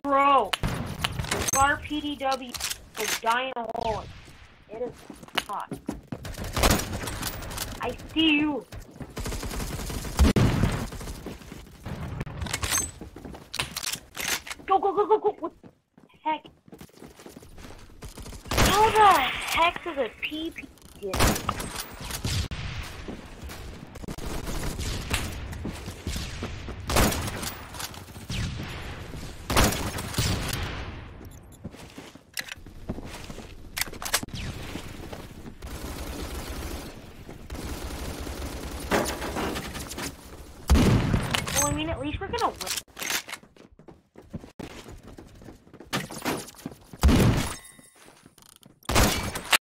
Bro, our PDW is dying a hole. It is hot. I see you. Go, go, go, go, go. What the heck? How the heck does a PP get? Well, I mean, at least we're gonna win.